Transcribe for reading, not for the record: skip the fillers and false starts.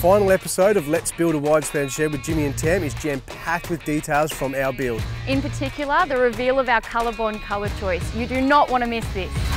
final episode of Let's Build a Widespan Shed with Jimmy and Tam is jam-packed with details from our build. In particular, the reveal of our COLORBOND colour choice. You do not want to miss this.